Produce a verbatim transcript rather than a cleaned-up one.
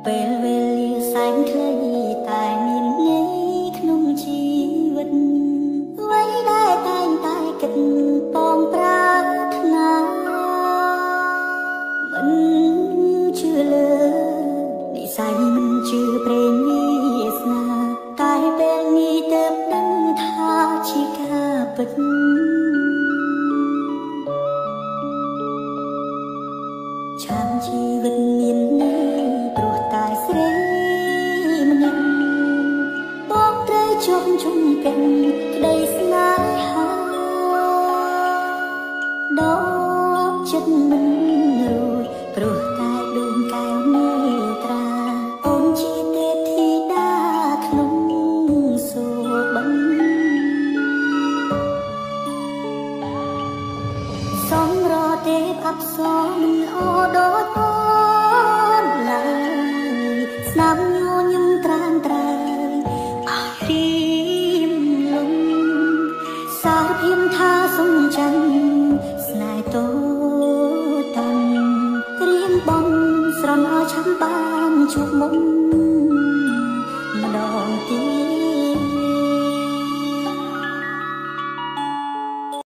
ពេលវេលាសែនខ្លីតែមានន័យក្នុងជីវិតអ្វីដែលតែងតែគិតពងប្រាថ្នាមិនជឿលើនិស័យមិនជឿព្រេងវាសនាតែពេលនេះទើបដឹងថាជាការពិតចាំជីវិតមានន័យព្រោះតែស្រីម្នាក់បងត្រូវជាប់ជុំពេញក្តីស្នេហាដល់ចិត្តមិនរួចព្រោះតែដួងកែវមេត្រាអូនជាទេធីតាក្នុងសូរបិនសំរទេពអប្សរមិនអដូចអូនឡើយស្នាមញញឹមត្រានត្រើយឲ្យរៀមលំសារភាពថាសុំចាំស្នេហ៍តូតាំរៀមបងស្រន់ឲ្យចាំបានជួបមុំ